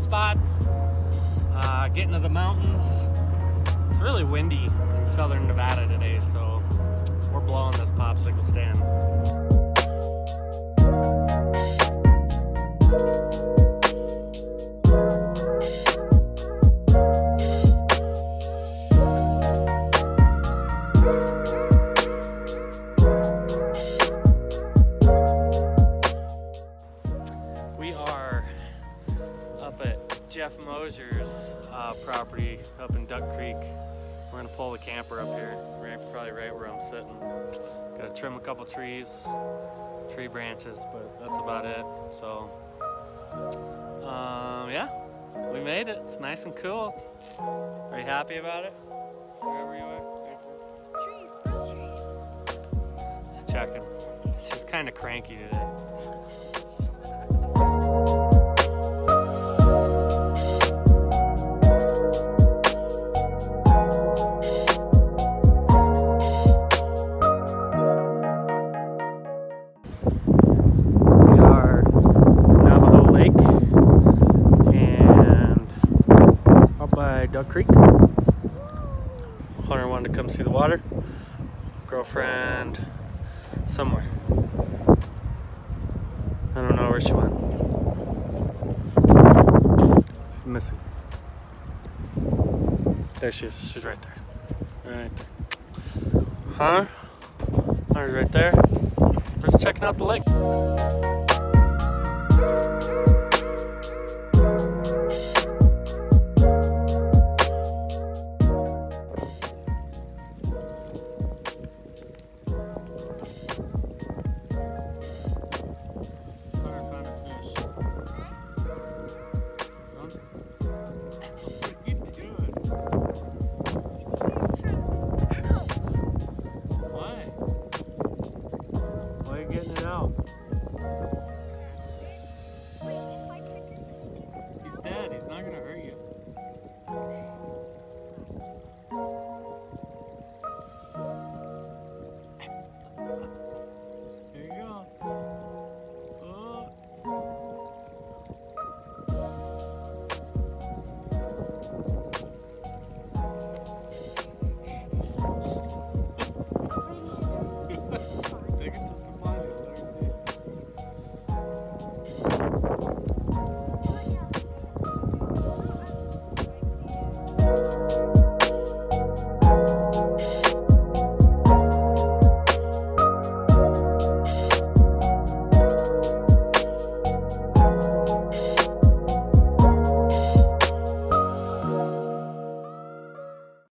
spots, getting to the mountains. It's really windy in southern Nevada today, so we're blowing this popsicle stand. We are up at Jeff Mosier's property up in Duck Creek. We're gonna pull the camper up here, probably right where I'm sitting. Gotta trim a couple trees, tree branches, but that's about it. So, yeah, we made it. It's nice and cool. Are you happy about it? Wherever you are? Trees. Just checking. She's kind of cranky today. Duck Creek. Hunter wanted to come see the water. Girlfriend somewhere. I don't know where she went. She's missing. There she is. She's right there. Right there. Hunter's right there. We're just checking out the lake.